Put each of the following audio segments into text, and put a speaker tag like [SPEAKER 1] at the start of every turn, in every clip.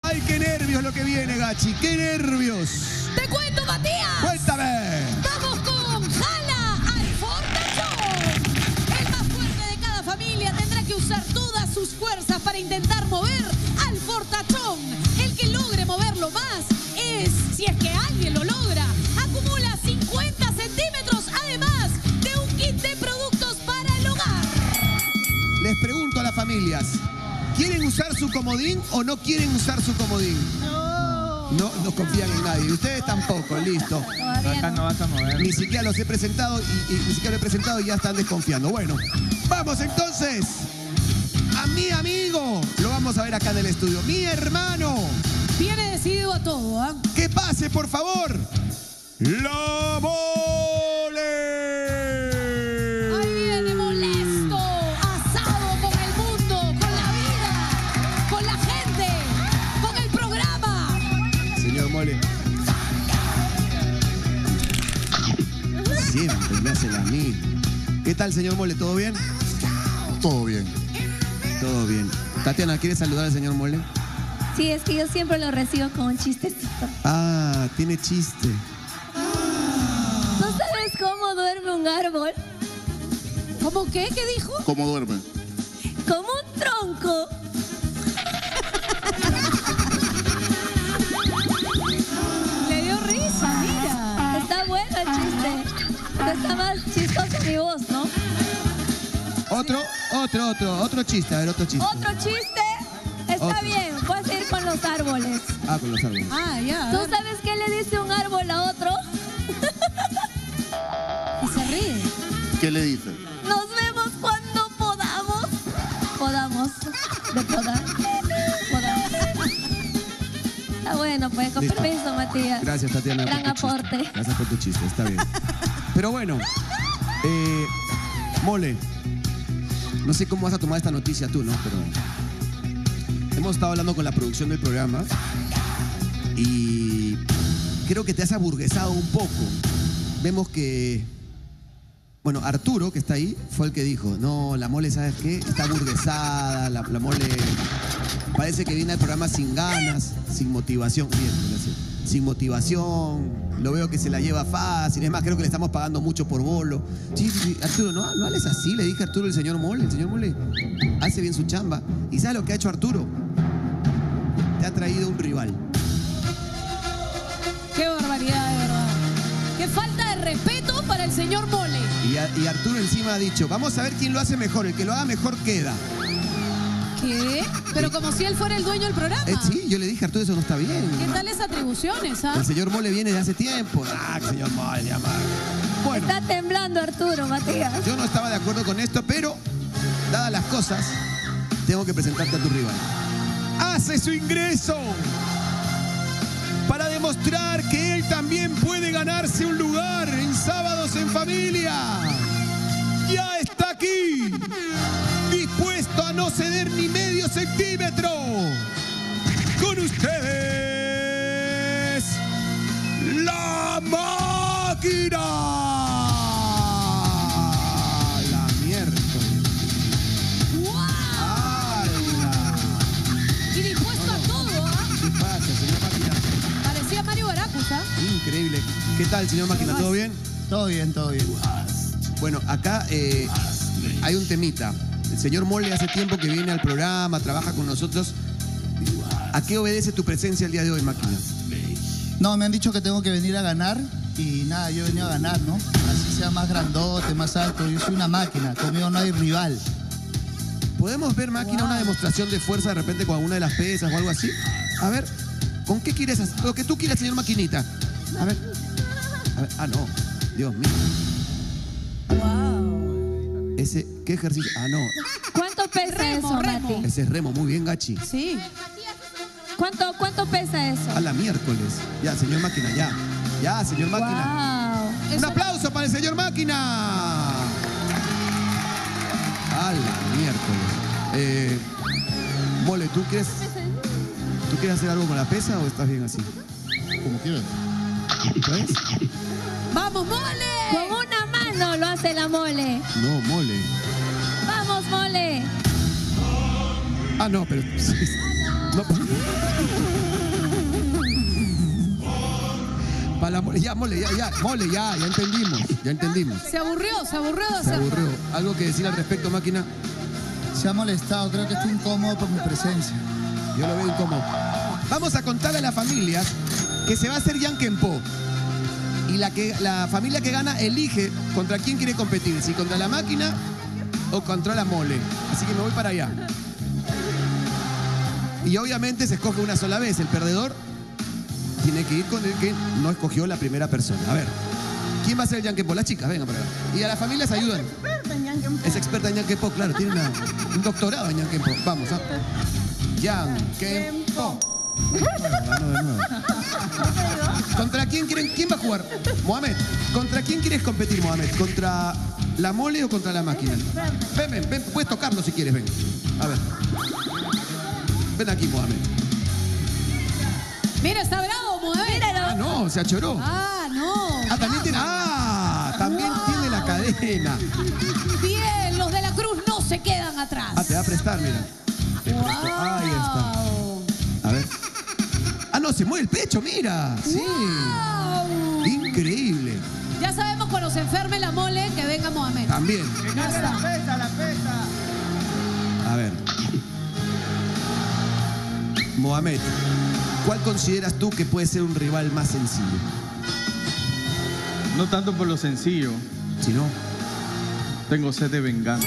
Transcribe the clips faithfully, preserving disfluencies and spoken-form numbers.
[SPEAKER 1] Ay, qué nervios lo que viene, Gachi, qué nervios.
[SPEAKER 2] ¡Te cuento, Matías!
[SPEAKER 1] ¡Cuéntame!
[SPEAKER 2] ¡Vamos con Jala al Fortachón! El más fuerte de cada familia tendrá que usar todas sus fuerzas para intentar mover al Fortachón. El que logre moverlo más es, si es que alguien lo logra, acumula cincuenta centímetros, además de un kit de productos para el hogar.
[SPEAKER 1] Les pregunto a las familias, ¿quieren usar su comodín o no quieren usar su comodín?
[SPEAKER 2] No.
[SPEAKER 1] No, no confían en nadie. Ustedes tampoco, listo.
[SPEAKER 3] Acá no vas a mover.
[SPEAKER 1] Ni siquiera los he presentado y, y ni siquiera lo he presentado y ya están desconfiando. Bueno, vamos entonces. A mi amigo lo vamos a ver acá en el estudio. Mi hermano.
[SPEAKER 2] Viene decidido a todo, ¿ah? ¿eh?
[SPEAKER 1] Que pase, por favor. La Mole.
[SPEAKER 2] Ahí viene molesto, asado con el mundo, con la vida, con la gente, con el programa.
[SPEAKER 1] Señor Mole. Siempre me hace la misma. ¿Qué tal, señor Mole? ¿Todo bien?
[SPEAKER 4] Todo bien.
[SPEAKER 1] Todo bien. Tatiana, ¿quieres saludar al señor Mole?
[SPEAKER 5] Sí, es que yo siempre lo recibo con un chistecito.
[SPEAKER 1] Ah, tiene chiste.
[SPEAKER 5] ¿No sabes cómo duerme un árbol?
[SPEAKER 2] ¿Cómo qué? ¿Qué dijo?
[SPEAKER 4] ¿Cómo duerme?
[SPEAKER 5] Como un tronco.
[SPEAKER 2] Le dio risa, mira.
[SPEAKER 5] Está bueno el chiste. Pero está más chistosa mi voz, ¿no?
[SPEAKER 1] Otro, otro, otro, otro chiste. A ver, otro chiste.
[SPEAKER 5] Otro chiste. Está
[SPEAKER 1] Otro.
[SPEAKER 5] bien. Puedes ir con los árboles.
[SPEAKER 1] Ah, con los árboles.
[SPEAKER 2] Ah, ya.
[SPEAKER 5] ¿Tú sabes qué le dice un árbol a otro?
[SPEAKER 2] Y se ríe.
[SPEAKER 4] ¿Qué le dice?
[SPEAKER 5] Nos vemos cuando podamos. Podamos. De podar. Podamos. Está bueno, pues, con
[SPEAKER 1] Listo.
[SPEAKER 5] permiso, Matías.
[SPEAKER 1] Gracias, Tatiana.
[SPEAKER 5] Gran
[SPEAKER 1] por tu chiste.
[SPEAKER 5] aporte.
[SPEAKER 1] Gracias por tu chiste, está bien. Pero bueno, eh, Mole, no sé cómo vas a tomar esta noticia tú, ¿no? Pero hemos estado hablando con la producción del programa y creo que te has aburguesado un poco. Vemos que, bueno, Arturo, que está ahí, fue el que dijo, no, la Mole, ¿sabes qué? Está aburguesada, la, la Mole parece que viene al programa sin ganas, sin motivación. Bien, gracias. Sin motivación, lo veo que se la lleva fácil, es más, creo que le estamos pagando mucho por bolo. Sí, sí, sí, Arturo, no, no hables así, le dije a Arturo el señor Mole, el señor Mole hace bien su chamba. ¿Y sabes lo que ha hecho Arturo? Te ha traído un rival.
[SPEAKER 2] Qué barbaridad, de verdad. Qué falta de respeto para el señor Mole.
[SPEAKER 1] Y, a- y Arturo encima ha dicho, vamos a ver quién lo hace mejor, el que lo haga mejor queda.
[SPEAKER 2] ¿Qué? Pero como si él fuera el dueño del programa.
[SPEAKER 1] Eh, sí, yo le dije a Arturo, eso no está bien.
[SPEAKER 2] ¿Qué tales atribuciones, ah?
[SPEAKER 1] El señor Mole viene de hace tiempo. Ah, que señor Mole, ya más. Bueno,
[SPEAKER 5] Está temblando Arturo, Matías.
[SPEAKER 1] yo no estaba de acuerdo con esto, pero dadas las cosas, tengo que presentarte a tu rival. Hace su ingreso para demostrar que él también puede ganarse un lugar en Sábados en Familia. Ya está aquí, dispuesto a no ceder ni medio centímetro. Con ustedes, la máquina. La miércoles.
[SPEAKER 2] ¡Wow!
[SPEAKER 1] ¡Hala!
[SPEAKER 2] Y dispuesto a todo, ¿ah?
[SPEAKER 1] ¿Qué pasa, señor Máquina?
[SPEAKER 2] Parecía Mario Baracus, ¿ah?
[SPEAKER 1] Increíble. ¿Qué tal, señor Máquina? ¿Todo bien?
[SPEAKER 4] Todo bien, todo bien.
[SPEAKER 1] Bueno, acá eh, hay un temita. El señor Mole hace tiempo que viene al programa, trabaja con nosotros. ¿A qué obedece tu presencia el día de hoy, Máquina?
[SPEAKER 4] No, me han dicho que tengo que venir a ganar y nada, yo he venido a ganar, ¿no? Así sea más grandote, más alto. Yo soy una máquina, conmigo no hay rival.
[SPEAKER 1] ¿Podemos ver, Máquina, una demostración de fuerza de repente con alguna de las pesas o algo así? A ver, ¿con qué quieres hacer? Lo que tú quieras, señor Maquinita. A ver. A ver. Ah, no. Dios mío.
[SPEAKER 2] ¡Wow!
[SPEAKER 1] Ese, ¿qué ejercicio? Ah, no.
[SPEAKER 5] ¿Cuánto pesa
[SPEAKER 2] Remo,
[SPEAKER 5] eso,
[SPEAKER 2] remo.
[SPEAKER 5] Mati?
[SPEAKER 1] Ese es remo. Muy bien, Gachi.
[SPEAKER 2] Sí.
[SPEAKER 5] ¿Cuánto, ¿Cuánto pesa eso?
[SPEAKER 1] A la miércoles. Ya, señor Máquina, ya. Ya, señor Máquina.
[SPEAKER 5] Wow.
[SPEAKER 1] Un
[SPEAKER 2] Eso-
[SPEAKER 1] aplauso para el señor Máquina. A la miércoles. Eh, Mole, ¿tú quieres, ¿tú quieres hacer algo con la pesa o estás bien así?
[SPEAKER 4] Como quieras.
[SPEAKER 1] ¿Ves?
[SPEAKER 2] ¡Vamos, Mole!
[SPEAKER 5] Con una mano lo hace la Mole.
[SPEAKER 1] No, Mole.
[SPEAKER 5] Vamos, Mole.
[SPEAKER 1] Ah, no, pero... No. Va la mole, ya, mole, ya, ya, mole, ya, ya entendimos, ya entendimos.
[SPEAKER 2] Se aburrió, se aburrió de
[SPEAKER 1] Se
[SPEAKER 2] hacerlo.
[SPEAKER 1] aburrió. ¿Algo que decir al respecto, máquina?
[SPEAKER 4] Se ha molestado, creo que está incómodo por mi presencia.
[SPEAKER 1] Yo lo veo incómodo. Vamos a contarle a las familias que se va a hacer Yankenpo. Y la, que, la familia que gana elige contra quién quiere competir, si contra la máquina o contra la mole. Así que me voy para allá. Y obviamente se escoge una sola vez. El perdedor tiene que ir con el que no escogió la primera persona. A ver, ¿quién va a ser el Yankenpo? Las chicas, vengan para acá. Y a las familias ayudan. Es experta en Yankenpo, claro, tiene una- un doctorado en Yankenpo. Vamos, ¿ah? Yankenpo. Ganó de nuevo. ¿Contra quién quieren? ¿Quién va a jugar? Mohamed. ¿Contra quién quieres competir, Mohamed? ¿Contra la mole o contra la máquina? Ven, ven, ven, puedes tocarlo si quieres, ven. A ver. Ven aquí, Mohamed.
[SPEAKER 2] Mira, está bravo, Mohamed.
[SPEAKER 1] Ah, no, se achoró.
[SPEAKER 2] Ah, no.
[SPEAKER 1] Ah, también tiene. Ah, también tiene la cadena.
[SPEAKER 2] Bien, los de la Cruz no se quedan atrás.
[SPEAKER 1] Ah, te va a prestar, mira. Te
[SPEAKER 2] Wow.
[SPEAKER 1] prestó. Ahí está. A ver. Ah, no, se mueve el pecho, mira. Sí.
[SPEAKER 2] Wow.
[SPEAKER 1] Increíble.
[SPEAKER 2] Ya sabemos cuando se enferme la mole que venga Mohamed.
[SPEAKER 1] También.
[SPEAKER 2] Ya está.
[SPEAKER 1] A ver. Mohamed, ¿cuál consideras tú que puede ser un rival más sencillo?
[SPEAKER 3] No tanto por lo sencillo,
[SPEAKER 1] Si no.
[SPEAKER 3] tengo sed de venganza.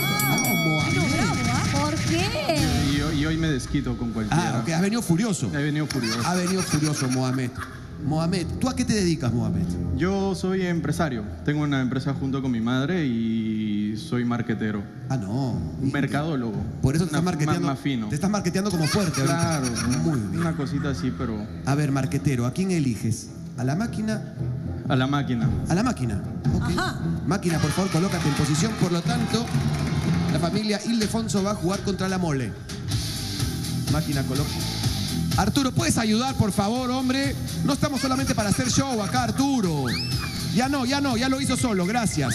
[SPEAKER 5] ¿Por qué?
[SPEAKER 3] Y, hoy- y hoy me desquito con cualquiera.
[SPEAKER 1] Ah, ok, has venido furioso.
[SPEAKER 3] He venido furioso.
[SPEAKER 1] Ha venido furioso, Mohamed. Mohamed, ¿tú a qué te dedicas, Mohamed?
[SPEAKER 3] Yo soy empresario. Tengo una empresa junto con mi madre y soy marquetero.
[SPEAKER 1] Ah, no.
[SPEAKER 3] Un mercadólogo.
[SPEAKER 1] Por eso te
[SPEAKER 3] Una-
[SPEAKER 1] estás marketeando.
[SPEAKER 3] Más, más fino.
[SPEAKER 1] Te estás marketeando como fuerte ahorita.
[SPEAKER 3] Claro.
[SPEAKER 1] Muy bien.
[SPEAKER 3] Una cosita así, pero
[SPEAKER 1] A ver, marquetero, ¿a quién eliges? ¿A la máquina?
[SPEAKER 3] a la máquina.
[SPEAKER 1] A la máquina. Ok.
[SPEAKER 2] Ajá.
[SPEAKER 1] Máquina, por favor, colócate en posición. Por lo tanto, la familia Ildefonso va a jugar contra la mole. Máquina, coloca. Arturo, ¿puedes ayudar, por favor, hombre? No estamos solamente para hacer show acá, Arturo. Ya no, ya no, ya lo hizo solo, gracias.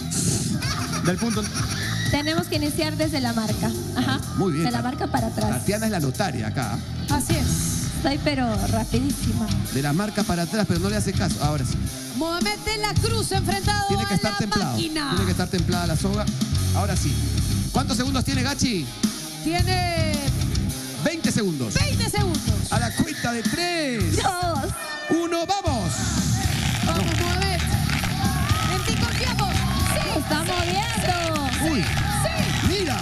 [SPEAKER 3] Del punto.
[SPEAKER 5] Tenemos que iniciar desde la marca. Ajá.
[SPEAKER 1] Muy bien.
[SPEAKER 5] De la marca para atrás.
[SPEAKER 1] Tatiana es la notaria acá.
[SPEAKER 2] Así es.
[SPEAKER 5] Estoy pero rapidísima.
[SPEAKER 1] De la marca para atrás, pero no le hace caso. Ahora sí.
[SPEAKER 2] Mohamed de la Cruz enfrentado
[SPEAKER 1] Tiene que
[SPEAKER 2] a
[SPEAKER 1] estar
[SPEAKER 2] la
[SPEAKER 1] templado.
[SPEAKER 2] máquina.
[SPEAKER 1] Tiene que estar templada la soga. Ahora sí. ¿Cuántos segundos tiene Gachi?
[SPEAKER 2] Tiene
[SPEAKER 1] veinte segundos.
[SPEAKER 2] veinte segundos.
[SPEAKER 1] A la cuenta de tres.
[SPEAKER 5] Dos.
[SPEAKER 1] Uno, vamos.
[SPEAKER 2] Vamos, Mohamed. En ti confiamos. Sí.
[SPEAKER 5] Se está moviendo.
[SPEAKER 1] Uy,
[SPEAKER 2] Sí.
[SPEAKER 1] mira.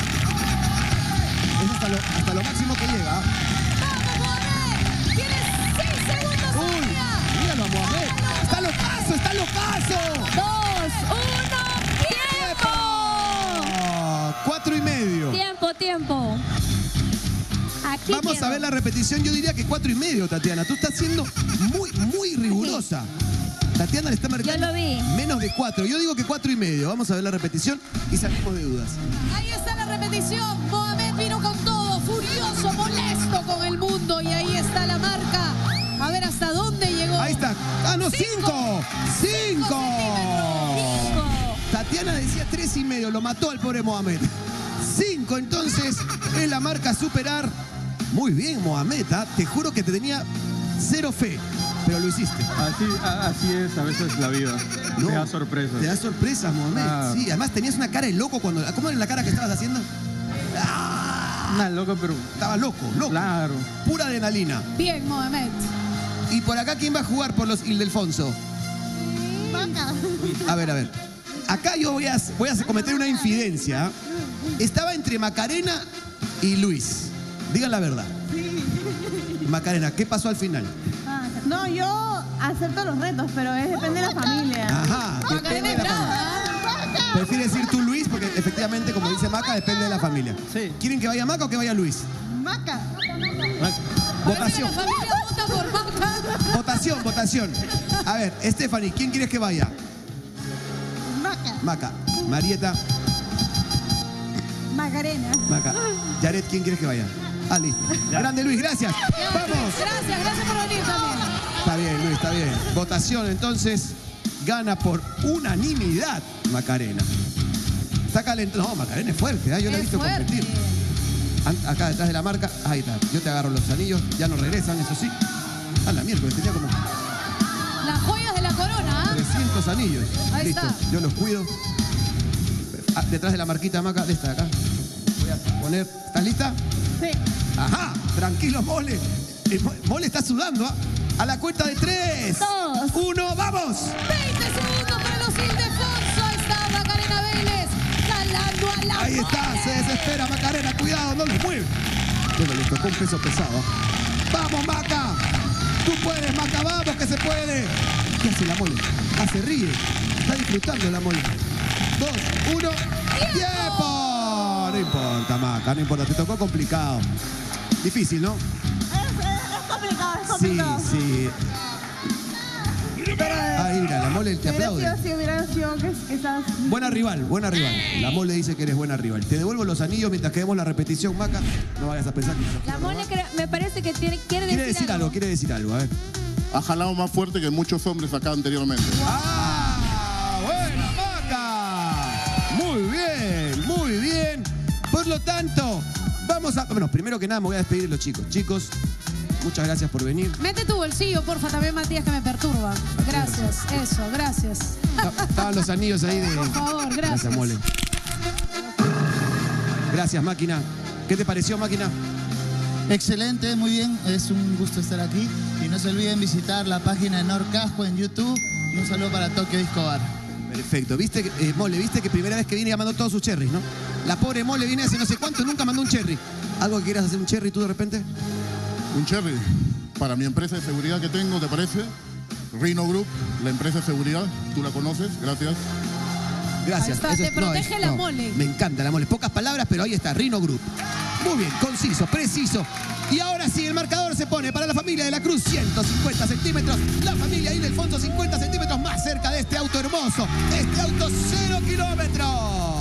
[SPEAKER 1] Es hasta lo, hasta lo máximo que llega.
[SPEAKER 2] Vamos, Mohamed. Tienes seis segundos
[SPEAKER 1] Uy,
[SPEAKER 2] todavía.
[SPEAKER 1] míralo a Mohamed. Está locazo, está locazo.
[SPEAKER 5] Dos. Uno. ¡Tiempo!
[SPEAKER 1] Ah, cuatro y medio.
[SPEAKER 5] Tiempo, tiempo. Aquí
[SPEAKER 1] Vamos
[SPEAKER 5] quedo.
[SPEAKER 1] a ver la repetición. Yo diría que cuatro y medio, Tatiana. Tú estás siendo muy, muy rigurosa. Tatiana le está marcando
[SPEAKER 5] Yo lo vi.
[SPEAKER 1] menos de cuatro. Yo digo que cuatro y medio. Vamos a ver la repetición y salimos de dudas.
[SPEAKER 2] Ahí está la repetición. Mohamed vino con todo, furioso, molesto con el mundo. Y ahí está la marca. A ver hasta dónde llegó.
[SPEAKER 1] Ahí está. ¡Ah, no!
[SPEAKER 2] Cinco.
[SPEAKER 1] ¡Cinco! ¡Cinco!
[SPEAKER 5] Cinco.
[SPEAKER 1] Tatiana decía tres y medio. Lo mató al pobre Mohamed. Cinco, entonces, es la marca a superar. Muy bien, Mohamed. ¿Ah? Te juro que te tenía cero fe, pero lo hiciste.
[SPEAKER 3] Así, a- así es a veces la vida.
[SPEAKER 1] No,
[SPEAKER 3] Te da sorpresas.
[SPEAKER 1] Te da sorpresas, Mohamed.
[SPEAKER 3] Ah.
[SPEAKER 1] Sí, además tenías una cara de loco cuando. ¿Cómo era la cara que estabas haciendo? ¡Ah!
[SPEAKER 3] Una loca, pero
[SPEAKER 1] Estaba loco, loco.
[SPEAKER 3] claro.
[SPEAKER 1] Pura adrenalina.
[SPEAKER 2] Bien, Mohamed.
[SPEAKER 1] Y por acá, ¿quién va a jugar por los Ildefonso? A ver, a ver. Acá yo voy a, voy a cometer una infidencia. Estaba entre Macarena y Luis. Digan la verdad. Macarena, ¿qué pasó al final?
[SPEAKER 6] No, yo acepto los retos, pero es, depende de la familia.
[SPEAKER 1] Ajá. depende
[SPEAKER 2] Macarena
[SPEAKER 1] de
[SPEAKER 2] es
[SPEAKER 1] la
[SPEAKER 2] brava.
[SPEAKER 1] familia. Prefieres decir tú, Luis, porque efectivamente, como dice Maca, depende de la familia.
[SPEAKER 3] Sí.
[SPEAKER 1] ¿Quieren que vaya Maca o que vaya Luis?
[SPEAKER 6] Maca.
[SPEAKER 2] Parece que
[SPEAKER 1] Votación.
[SPEAKER 2] la familia vota por Maca.
[SPEAKER 1] Votación, votación. A ver, Stephanie, ¿quién quieres que vaya?
[SPEAKER 6] Maca.
[SPEAKER 1] Maca. Marieta.
[SPEAKER 6] Macarena.
[SPEAKER 1] Maca. Yaret, ¿quién quieres que vaya? Ah, listo. Grande Luis, gracias.
[SPEAKER 2] Ya,
[SPEAKER 1] Vamos.
[SPEAKER 2] Gracias, gracias por venir también.
[SPEAKER 1] Está bien, Luis, está bien. Votación, entonces, gana por unanimidad Macarena. Está calentado. No, Macarena es fuerte, ¿eh? Yo la he
[SPEAKER 2] Es
[SPEAKER 1] visto
[SPEAKER 2] fuerte.
[SPEAKER 1] competir. An- Acá detrás de la marca, ahí está. Yo te agarro los anillos, ya no regresan, eso sí. A la miércoles, tenía como.
[SPEAKER 2] Las joyas de la
[SPEAKER 1] los anillos.
[SPEAKER 2] Ahí
[SPEAKER 1] Listo,
[SPEAKER 2] está.
[SPEAKER 1] yo los cuido. Ah, detrás de la marquita Maca, de esta de acá. Voy a poner. ¿Estás lista?
[SPEAKER 6] Sí.
[SPEAKER 1] Ajá, tranquilo, Mole. Eh, Mo- Mole está sudando. ¿ah? A la cuenta de tres.
[SPEAKER 5] Dos.
[SPEAKER 1] Uno, ¡vamos!
[SPEAKER 2] veinte segundos para los Ildefonso. Ahí está Macarena Vélez. Jalando a la
[SPEAKER 1] Ahí está,
[SPEAKER 2] mole.
[SPEAKER 1] se desespera Macarena. Cuidado, no lo mueve. Bueno, le tocó un peso pesado. ¡Vamos, Maca! ¡Tú puedes, Maca! ¡Vamos, que se puede! ¿Qué hace la Mole? Ah, se ríe. Está disfrutando la Mole. Dos, uno, ¡tiempo! No importa, Maca, no importa. Te tocó complicado. Difícil, ¿no?
[SPEAKER 6] Es, es, es complicado, es
[SPEAKER 1] Sí,
[SPEAKER 6] complicado.
[SPEAKER 1] sí. Ahí, mira, la Mole te
[SPEAKER 6] Hubiera
[SPEAKER 1] aplaude.
[SPEAKER 6] sido así, hubiera sido que quizás...
[SPEAKER 1] Buena rival, buena rival. La Mole dice que eres buena rival. Te devuelvo los anillos mientras que vemos la repetición, Maca. No vayas a pensar que...
[SPEAKER 5] La mole cre- me parece que tiene, quiere decir,
[SPEAKER 1] Quiere decir algo, quiere decir algo, a ver.
[SPEAKER 7] Ha jalado más fuerte que muchos hombres acá anteriormente.
[SPEAKER 1] ¡Ah! ¡Buena, Maca! Muy bien, muy bien. Por lo tanto, vamos a... Bueno, primero que nada me voy a despedir de los chicos. Chicos, muchas gracias por venir.
[SPEAKER 2] Mete tu bolsillo, porfa, también, Matías, que me perturba. Gracias, eso, gracias.
[SPEAKER 1] Estaban los anillos ahí de...
[SPEAKER 2] Por favor, gracias.
[SPEAKER 1] Gracias, Mole. Gracias, Máquina. ¿Qué te pareció, Máquina?
[SPEAKER 4] Excelente, muy bien, es un gusto estar aquí. Y no se olviden visitar la página de Norcasco en YouTube. Y un saludo para Tokio Disco Bar.
[SPEAKER 1] Perfecto. ¿Viste, que- eh, Mole, viste que primera vez que viene ya mandó todos sus cherries, ¿no? La pobre Mole viene hace no sé cuánto, nunca mandó un cherry. ¿Algo que quieras hacer un cherry tú de repente?
[SPEAKER 7] Un cherry para mi empresa de seguridad que tengo, ¿te parece? Rhino Group, la empresa de seguridad, tú la conoces, gracias.
[SPEAKER 1] Gracias.
[SPEAKER 2] Ahí está, te
[SPEAKER 1] es- no,
[SPEAKER 2] protege
[SPEAKER 1] es-
[SPEAKER 2] la
[SPEAKER 1] no,
[SPEAKER 2] Mole.
[SPEAKER 1] Me encanta la Mole. Pocas palabras, pero ahí está, Rhino Group. Muy bien, conciso, preciso. Y ahora sí, el marcador se pone para la familia de la Cruz, ciento cincuenta centímetros. La familia Ildefonso, cincuenta centímetros más cerca de este auto hermoso. Este auto, cero kilómetros.